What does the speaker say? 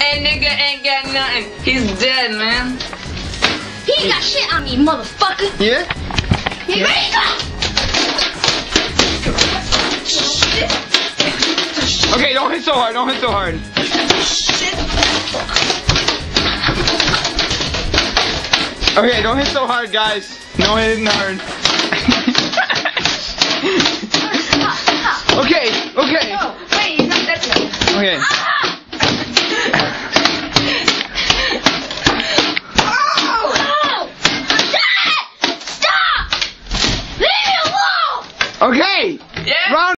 That nigga ain't got nothing. He's dead, man. He ain't got shit on me, motherfucker. Yeah? Here you go. Okay, don't hit so hard, don't hit so hard. Okay, don't hit so hard, guys. No hitting hard. Okay. No, wait, he's not that good. Okay.